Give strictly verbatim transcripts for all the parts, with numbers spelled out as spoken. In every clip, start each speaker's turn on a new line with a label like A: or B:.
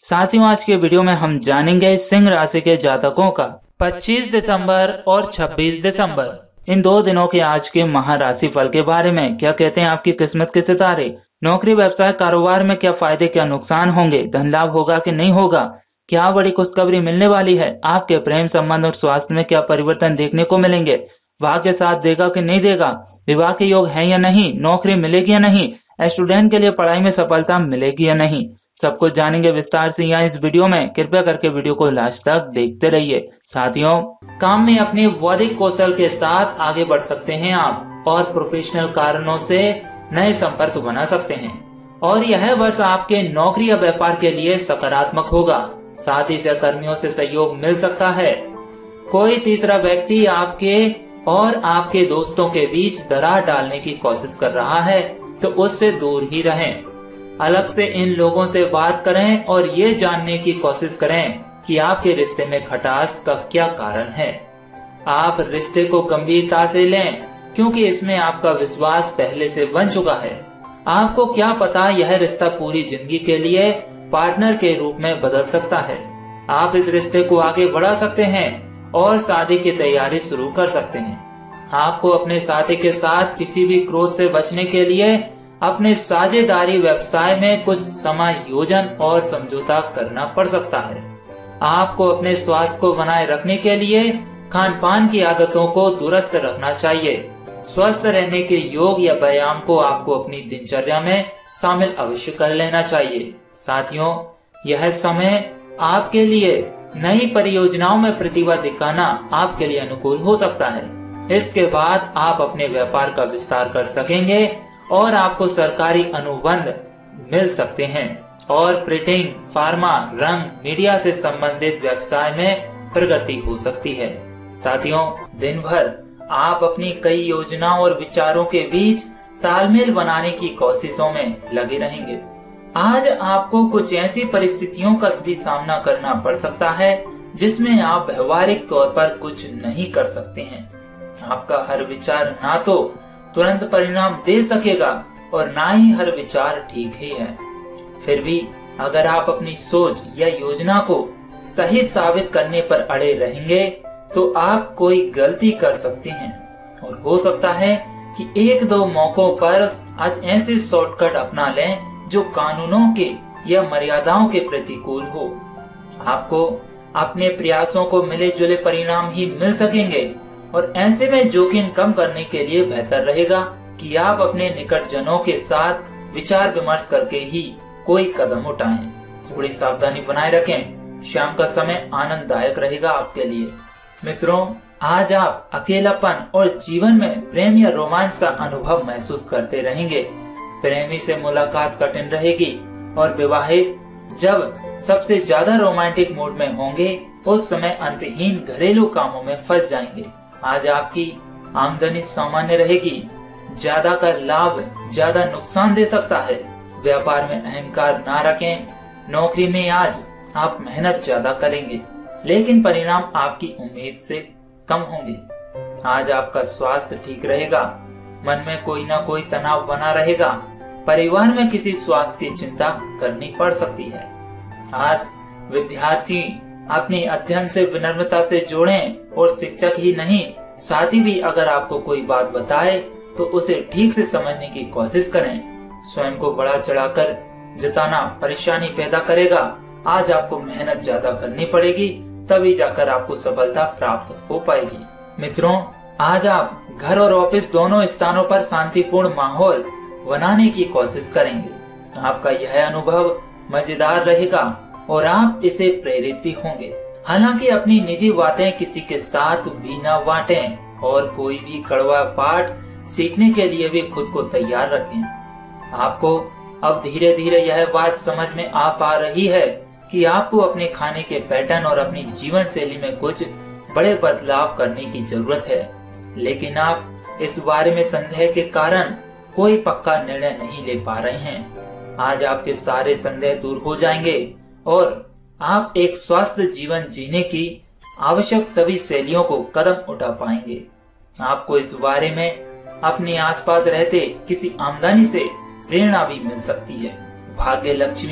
A: साथियों, आज के वीडियो में हम जानेंगे सिंह राशि के जातकों का
B: पच्चीस दिसंबर और छब्बीस दिसंबर
A: इन दो दिनों के आज के महाराशि फल के बारे में। क्या कहते हैं आपकी किस्मत के सितारे? नौकरी, व्यवसाय, कारोबार में क्या फायदे, क्या नुकसान होंगे? धन लाभ होगा कि नहीं होगा? क्या बड़ी खुशखबरी मिलने वाली है? आपके प्रेम संबंध और स्वास्थ्य में क्या परिवर्तन देखने को मिलेंगे? भाग्य साथ देगा कि नहीं देगा? विवाह के योग है या नहीं? नौकरी मिलेगी या नहीं? स्टूडेंट के लिए पढ़ाई में सफलता मिलेगी या नहीं? सब कुछ जानेंगे विस्तार से यहाँ इस वीडियो में। कृपया करके वीडियो को लास्ट तक देखते रहिए। साथियों,
B: काम में अपने वैदिक कौशल के साथ आगे बढ़ सकते हैं आप और प्रोफेशनल कारणों से नए संपर्क बना सकते हैं और यह वर्ष आपके नौकरी या व्यापार के लिए सकारात्मक होगा। साथ ही सहकर्मियों से सहयोग मिल सकता है। कोई तीसरा व्यक्ति आपके और आपके दोस्तों के बीच दरार डालने की कोशिश कर रहा है तो उससे दूर ही रहें। अलग से इन लोगों से बात करें और ये जानने की कोशिश करें कि आपके रिश्ते में खटास का क्या कारण है। आप रिश्ते को गंभीरता से लें क्योंकि इसमें आपका विश्वास पहले से बन चुका है। आपको क्या पता, यह रिश्ता पूरी जिंदगी के लिए पार्टनर के रूप में बदल सकता है। आप इस रिश्ते को आगे बढ़ा सकते हैं और शादी की तैयारी शुरू कर सकते हैं। आपको अपने साथी के साथ किसी भी क्रोध से बचने के लिए अपने साझेदारी व्यवसाय में कुछ समायोजन और समझौता करना पड़ सकता है। आपको अपने स्वास्थ्य को बनाए रखने के लिए खान पान की आदतों को दुरुस्त रखना चाहिए। स्वस्थ रहने के योग या व्यायाम को आपको अपनी दिनचर्या में शामिल अवश्य कर लेना चाहिए। साथियों, यह समय आपके लिए नई परियोजनाओं में प्रतिभा दिखाना आपके लिए अनुकूल हो सकता है। इसके बाद आप अपने व्यापार का विस्तार कर सकेंगे और आपको सरकारी अनुबंध मिल सकते हैं और प्रिंटिंग, फार्मा, रंग, मीडिया से संबंधित व्यवसाय में प्रगति हो सकती है। साथियों, दिन भर आप अपनी कई योजनाओं और विचारों के बीच तालमेल बनाने की कोशिशों में लगे रहेंगे। आज आपको कुछ ऐसी परिस्थितियों का भी सामना करना पड़ सकता है जिसमें आप व्यवहारिक तौर पर कुछ नहीं कर सकते हैं। आपका हर विचार ना तो तुरंत परिणाम दे सकेगा और ना ही हर विचार ठीक ही है। फिर भी अगर आप अपनी सोच या योजना को सही साबित करने पर अड़े रहेंगे तो आप कोई गलती कर सकते हैं और हो सकता है कि एक दो मौकों पर आज ऐसे शॉर्टकट अपना लें जो कानूनों के या मर्यादाओं के प्रतिकूल हो। आपको अपने प्रयासों को मिले जुले परिणाम ही मिल सकेंगे और ऐसे में जोखिम कम करने के लिए बेहतर रहेगा कि आप अपने निकट जनों के साथ विचार विमर्श करके ही कोई कदम उठाएं। थोड़ी सावधानी बनाए रखें। शाम का समय आनंददायक रहेगा आपके लिए। मित्रों, आज आप अकेलापन और जीवन में प्रेम या रोमांस का अनुभव महसूस करते रहेंगे। प्रेमी से मुलाकात कठिन रहेगी और विवाहित जब सबसे ज्यादा रोमांटिक मूड में होंगे उस समय अंतहीन घरेलू कामों में फंस जाएंगे। आज आपकी आमदनी सामान्य रहेगी। ज्यादा का लाभ ज्यादा नुकसान दे सकता है। व्यापार में अहंकार ना रखें। नौकरी में आज आप मेहनत ज्यादा करेंगे लेकिन परिणाम आपकी उम्मीद से कम होंगे। आज आपका स्वास्थ्य ठीक रहेगा। मन में कोई ना कोई तनाव बना रहेगा। परिवार में किसी स्वास्थ्य की चिंता करनी पड़ सकती है। आज विद्यार्थी अपनी अध्ययन से विनम्रता से जोड़ें और शिक्षक ही नहीं, साथी भी अगर आपको कोई बात बताए तो उसे ठीक से समझने की कोशिश करें। स्वयं को बड़ा चढ़ाकर जताना परेशानी पैदा करेगा। आज आपको मेहनत ज्यादा करनी पड़ेगी, तभी जाकर आपको सफलता प्राप्त हो पाएगी। मित्रों, आज आप घर और ऑफिस दोनों स्थानों पर शांतिपूर्ण माहौल बनाने की कोशिश करेंगे। आपका यह अनुभव मजेदार रहेगा और आप इसे प्रेरित भी होंगे। हालांकि अपनी निजी बातें किसी के साथ भी न बांटें और कोई भी कड़वा पाठ सीखने के लिए भी खुद को तैयार रखें। आपको अब धीरे धीरे यह बात समझ में आ पा रही है कि आपको अपने खाने के पैटर्न और अपनी जीवन शैली में कुछ बड़े बदलाव करने की जरूरत है, लेकिन आप इस बारे में संदेह के कारण कोई पक्का निर्णय नहीं ले पा रहे हैं। आज आपके सारे संदेह दूर हो जाएंगे और आप एक स्वस्थ जीवन जीने की आवश्यक सभी शैलियों को कदम उठा पाएंगे। आपको इस बारे में अपने आसपास रहते किसी आमदनी से प्रेरणा भी मिल सकती है। भाग्य लक्ष्मी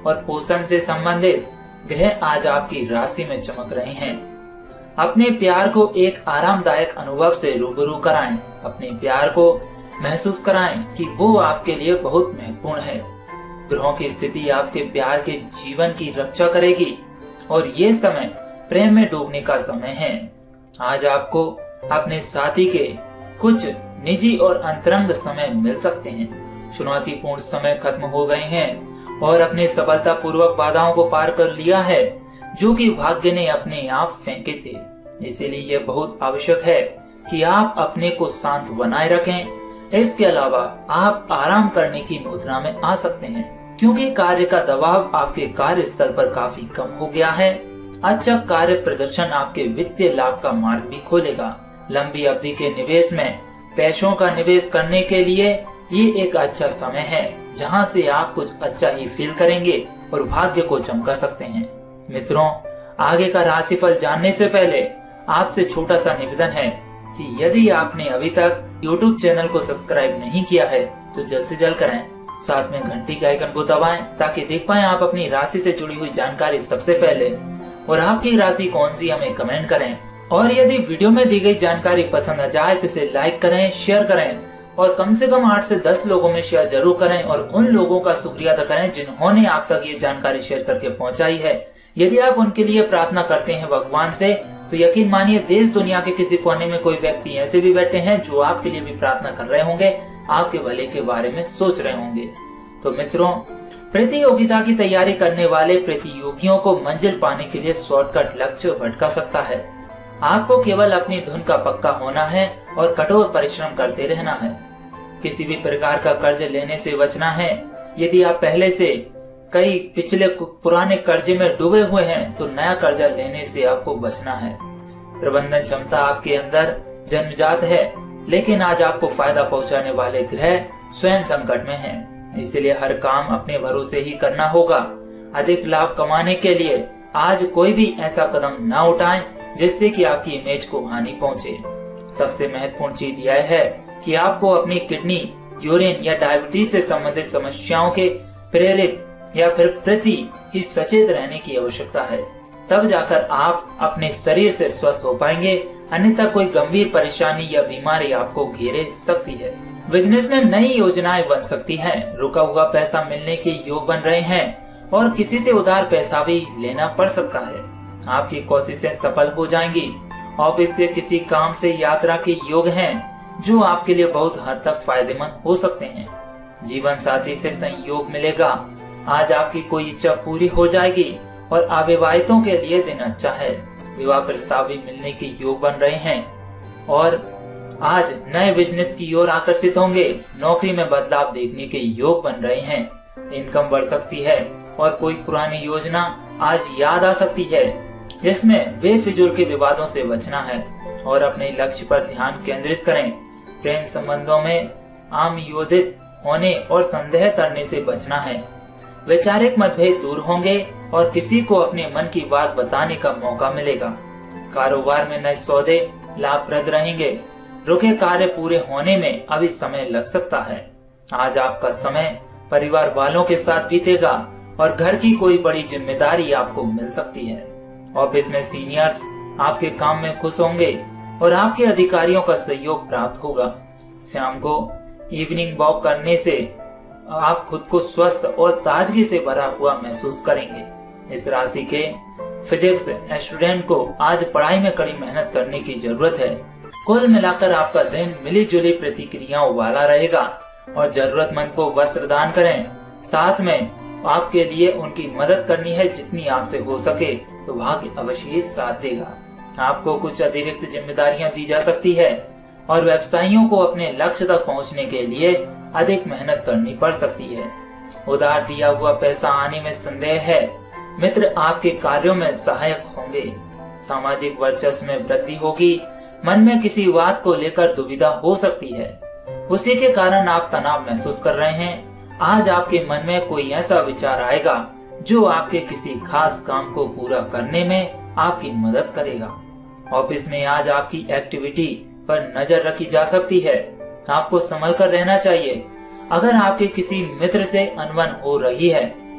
B: और पोषण से संबंधित ग्रह आज आपकी राशि में चमक रहे हैं। अपने प्यार को एक आरामदायक अनुभव से रूबरू कराएं। अपने प्यार को महसूस कराएं कि वो आपके लिए बहुत महत्वपूर्ण है। ग्रहों की स्थिति आपके प्यार के जीवन की रक्षा करेगी और ये समय प्रेम में डूबने का समय है। आज आपको अपने साथी के कुछ निजी और अंतरंग समय मिल सकते हैं। चुनौतीपूर्ण समय खत्म हो गए हैं और अपने सफलता पूर्वक बाधाओं को पार कर लिया है जो कि भाग्य ने अपने आप फेंके थे। इसीलिए यह बहुत आवश्यक है कि आप अपने को शांत बनाए रखें। इसके अलावा आप आराम करने की मुद्रा में आ सकते हैं क्योंकि कार्य का दबाव आपके कार्य स्थल पर काफी कम हो गया है। अच्छा कार्य प्रदर्शन आपके वित्तीय लाभ का मार्ग भी खोलेगा। लंबी अवधि के निवेश में पैसों का निवेश करने के लिए ये एक अच्छा समय है जहां से आप कुछ अच्छा ही फील करेंगे और भाग्य को चमका सकते हैं। मित्रों, आगे का राशिफल जानने से पहले आपसे छोटा सा निवेदन है कि यदि आपने अभी तक यूट्यूब चैनल को सब्सक्राइब नहीं किया है तो जल्द से जल्द करें। साथ में घंटी के आइकन को दबाएं ताकि देख पाएं आप अपनी राशि से जुड़ी हुई जानकारी सबसे पहले। और आपकी राशि कौन सी हमें कमेंट करें। और यदि वीडियो में दी गई जानकारी पसंद आ जाए तो इसे लाइक करें, शेयर करें और कम से कम आठ से दस लोगों में शेयर जरूर करें और उन लोगों का शुक्रिया अदा करें जिन्होंने आप तक ये जानकारी शेयर करके पहुंचाई है। यदि आप उनके लिए प्रार्थना करते हैं भगवान से तो यकीन मानिए देश दुनिया के किसी कोने में कोई व्यक्ति ऐसे भी बैठे हैं जो आपके लिए भी प्रार्थना कर रहे होंगे, आपके भले के बारे में सोच रहे होंगे। तो मित्रों, प्रतियोगिता की तैयारी करने वाले प्रतियोगियों को मंजिल पाने के लिए शॉर्टकट लक्ष्य भटका सकता है। आपको केवल अपनी धुन का पक्का होना है और कठोर परिश्रम करते रहना है। किसी भी प्रकार का कर्ज लेने से बचना है। यदि आप पहले से कई पिछले पुराने कर्जे में डूबे हुए हैं तो नया कर्जा लेने से आपको बचना है। प्रबंधन क्षमता आपके अंदर जन्मजात है, लेकिन आज आपको फायदा पहुंचाने वाले ग्रह स्वयं संकट में हैं। इसलिए हर काम अपने भरोसे ही करना होगा। अधिक लाभ कमाने के लिए आज कोई भी ऐसा कदम न उठाएं जिससे कि आपकी इमेज को हानि पहुंचे। सबसे महत्वपूर्ण चीज यह है कि आपको अपनी किडनी, यूरिन या डायबिटीज से संबंधित समस्याओं के प्रेरित या फिर प्रति ही सचेत रहने की आवश्यकता है। तब जाकर आप अपने शरीर से स्वस्थ हो पाएंगे, अन्यथा कोई गंभीर परेशानी या बीमारी आपको घेरे सकती है। बिजनेस में नई योजनाएं बन सकती हैं, रुका हुआ पैसा मिलने के योग बन रहे हैं और किसी से उधार पैसा भी लेना पड़ सकता है। आपकी कोशिशें सफल हो जाएंगी। ऑफिस के किसी काम से यात्रा के योग हैं जो आपके लिए बहुत हद तक फायदेमंद हो सकते हैं। जीवन साथी से संयोग मिलेगा। आज आपकी कोई इच्छा पूरी हो जाएगी और अविवाहितों के लिए दिन अच्छा है। विवाह प्रस्ताव भी मिलने के योग बन रहे हैं और आज नए बिजनेस की ओर आकर्षित होंगे। नौकरी में बदलाव देखने के योग बन रहे हैं। इनकम बढ़ सकती है और कोई पुरानी योजना आज याद आ सकती है जिसमें बेफिजूल के विवादों से बचना है और अपने लक्ष्य पर ध्यान केंद्रित करें। प्रेम संबंधों में आमयोदित होने और संदेह करने से बचना है। वैचारिक मतभेद दूर होंगे और किसी को अपने मन की बात बताने का मौका मिलेगा। कारोबार में नए सौदे लाभप्रद रहेंगे। रुके कार्य पूरे होने में अभी समय लग सकता है। आज आपका समय परिवार वालों के साथ बीतेगा और घर की कोई बड़ी जिम्मेदारी आपको मिल सकती है। ऑफिस में सीनियर्स आपके काम में खुश होंगे और आपके अधिकारियों का सहयोग प्राप्त होगा। शाम को इवनिंग वॉक करने से आप खुद को स्वस्थ और ताजगी से भरा हुआ महसूस करेंगे। इस राशि के फिजिक्स स्टूडेंट को आज पढ़ाई में कड़ी मेहनत करने की जरूरत है। कुल मिलाकर आपका दिन मिली जुली प्रतिक्रियाओं वाला रहेगा और जरूरतमंद को वस्त्र दान करें। साथ में आपके लिए उनकी मदद करनी है जितनी आपसे हो सके, तो भाग्य अवश्य ही साथ देगा। आपको कुछ अतिरिक्त जिम्मेदारियां दी जा सकती है और व्यवसायियों को अपने लक्ष्य तक पहुंचने के लिए अधिक मेहनत करनी पड़ सकती है। उधार दिया हुआ पैसा आने में संदेह है। मित्र आपके कार्यों में सहायक होंगे। सामाजिक वर्चस्व में वृद्धि होगी। मन में किसी बात को लेकर दुविधा हो सकती है, उसी के कारण आप तनाव महसूस कर रहे हैं। आज आपके मन में कोई ऐसा विचार आएगा जो आपके किसी खास काम को पूरा करने में आपकी मदद करेगा। ऑफिस में आज आपकी एक्टिविटी पर नजर रखी जा सकती है। आपको संभल कर रहना चाहिए। अगर आपके किसी मित्र से अनबन हो रही है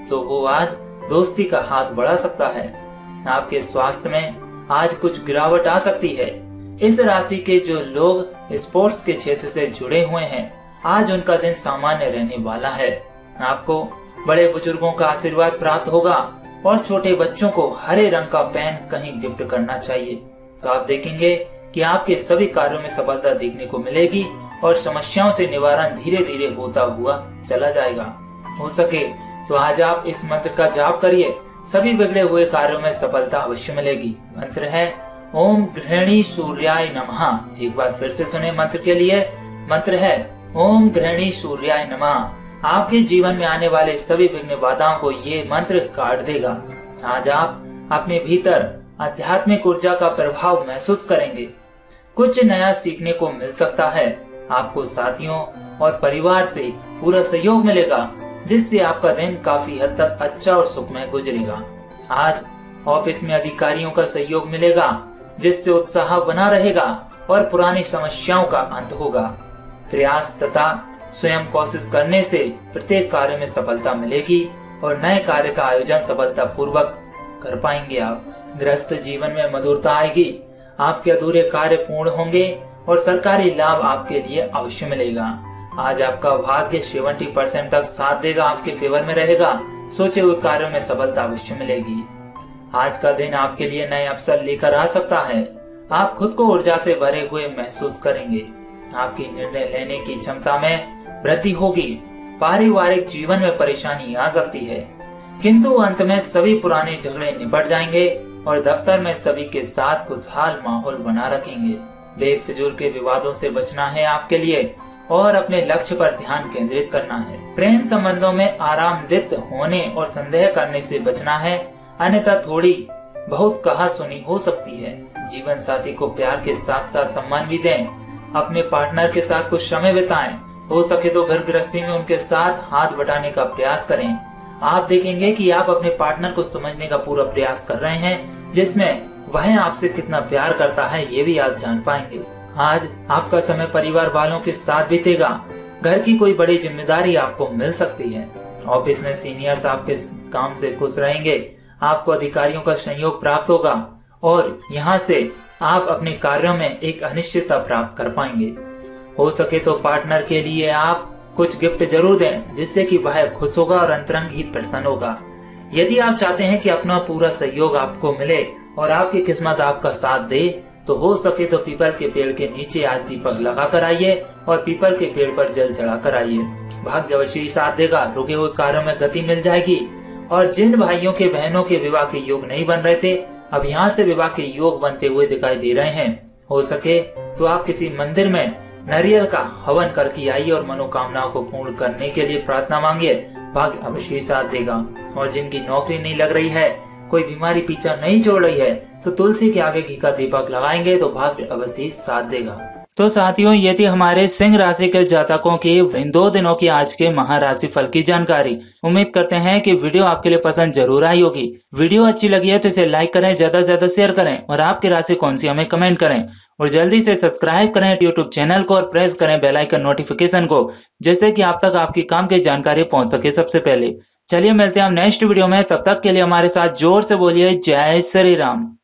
B: तो वो आज दोस्ती का हाथ बढ़ा सकता है। आपके स्वास्थ्य में आज कुछ गिरावट आ सकती है। इस राशि के जो लोग स्पोर्ट्स के क्षेत्र से जुड़े हुए हैं, आज उनका दिन सामान्य रहने वाला है। आपको बड़े बुजुर्गों का आशीर्वाद प्राप्त होगा और छोटे बच्चों को हरे रंग का पेन कहीं गिफ्ट करना चाहिए। तो आप देखेंगे कि आपके सभी कार्यों में सफलता देखने को मिलेगी और समस्याओं से निवारण धीरे धीरे होता हुआ चला जाएगा। हो सके तो आज आप इस मंत्र का जाप करिए, सभी बिगड़े हुए कार्यों में सफलता अवश्य मिलेगी। मंत्र है ओम गृहिणी सूर्याय नमः। एक बार फिर से सुने मंत्र के लिए। मंत्र है ओम गृहिणी सूर्याय नमः। आपके जीवन में आने वाले सभी विघ्न बाधाओं को ये मंत्र काट देगा। आज आप अपने भीतर आध्यात्मिक ऊर्जा का प्रभाव महसूस करेंगे। कुछ नया सीखने को मिल सकता है। आपको साथियों और परिवार से पूरा सहयोग मिलेगा, जिससे आपका दिन काफी हद तक अच्छा और सुखमय गुजरेगा। आज ऑफिस में अधिकारियों का सहयोग मिलेगा, जिससे उत्साह बना रहेगा और पुरानी समस्याओं का अंत होगा। प्रयास तथा स्वयं कोशिश करने से प्रत्येक कार्य में सफलता मिलेगी और नए कार्य का आयोजन सफलता पूर्वक कर पाएंगे आप। गृहस्थ जीवन में मधुरता आएगी, आपके अधूरे कार्य पूर्ण होंगे और सरकारी लाभ आपके लिए अवश्य मिलेगा। आज आपका भाग्य सत्तर परसेंट तक साथ देगा, आपके फेवर में रहेगा। सोचे हुए कार्यों में सफलता अवश्य मिलेगी। आज का दिन आपके लिए नए अवसर लेकर आ सकता है। आप खुद को ऊर्जा से भरे हुए महसूस करेंगे। आपकी निर्णय लेने की क्षमता में वृद्धि होगी। पारिवारिक जीवन में परेशानी आ सकती है, किंतु अंत में सभी पुराने झगड़े निपट जाएंगे और दफ्तर में सभी के साथ खुशहाल माहौल बना रखेंगे। बेफिजूल के विवादों से बचना है आपके लिए और अपने लक्ष्य पर ध्यान केंद्रित करना है। प्रेम संबंधों में आरामदित होने और संदेह करने से बचना है, अन्यथा थोड़ी बहुत कहा सुनी हो सकती है। जीवन साथी को प्यार के साथ साथ सम्मान भी दें। अपने पार्टनर के साथ कुछ समय बिताएं। हो सके तो घर गृहस्थी में उनके साथ हाथ बटाने का प्रयास करें। आप देखेंगे कि आप अपने पार्टनर को समझने का पूरा प्रयास कर रहे हैं, जिसमें वह आपसे कितना प्यार करता है ये भी आप जान पाएंगे। आज आपका समय परिवार वालों के साथ बीतेगा। घर की कोई बड़ी जिम्मेदारी आपको मिल सकती है। ऑफिस में सीनियर्स आपके काम से खुश रहेंगे। आपको अधिकारियों का सहयोग प्राप्त होगा और यहाँ से आप अपने कार्यों में एक अनिश्चितता प्राप्त कर पाएंगे। हो सके तो पार्टनर के लिए आप कुछ गिफ्ट जरूर दें, जिससे कि वह खुश होगा और अंतरंग ही प्रसन्न होगा। यदि आप चाहते हैं कि अपना पूरा सहयोग आपको मिले और आपकी किस्मत आपका साथ दे, तो हो सके तो पीपल के पेड़ के नीचे आज दीपक लगा कर आइए और पीपल के पेड़ पर जल चढ़ा कर आइए। भाग्य अवश्य साथ देगा। रुके हुए कार्यों में गति मिल जाएगी और जिन भाइयों के बहनों के विवाह के योग नहीं बन रहे थे, अब यहाँ से विवाह के योग बनते हुए दिखाई दे रहे हैं। हो सके तो आप किसी मंदिर में नारियल का हवन करके आइए और मनोकामनाओं को पूर्ण करने के लिए प्रार्थना मांगिए। भाग्य अवश्य साथ देगा। और जिनकी नौकरी नहीं लग रही है, कोई बीमारी पीछा नहीं छोड़ रही है, तो तुलसी के आगे घी का दीपक लगाएंगे तो भाग्य अवश्य साथ देगा।
A: तो साथियों, ये थी हमारे सिंह राशि के जातकों की इन दो दिनों की आज के महाराशि फल की जानकारी। उम्मीद करते हैं कि वीडियो आपके लिए पसंद जरूर आई होगी। वीडियो अच्छी लगी है तो इसे लाइक करें, ज्यादा से ज्यादा शेयर करें और आपकी राशि कौन सी हमें कमेंट करें और जल्दी से सब्सक्राइब करें यूट्यूब चैनल को और प्रेस करें बेल आइकन नोटिफिकेशन को, जिससे कि आप तक आपकी काम की जानकारी पहुंच सके सबसे पहले। चलिए मिलते हैं हम नेक्स्ट वीडियो में। तब तक के लिए हमारे साथ जोर से बोलिए जय श्री राम।